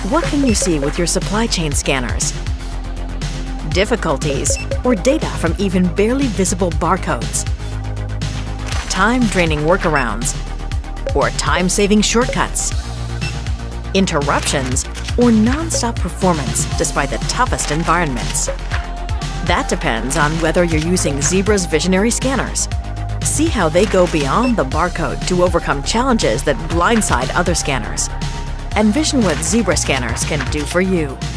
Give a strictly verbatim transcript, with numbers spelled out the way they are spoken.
What can you see with your supply chain scanners? Difficulties or data from even barely visible barcodes? Time-draining workarounds or time-saving shortcuts? Interruptions or non-stop performance despite the toughest environments? That depends on whether you're using Zebra's visionary scanners. See how they go beyond the barcode to overcome challenges that blindside other scanners. Envision what Zebra scanners can do for you.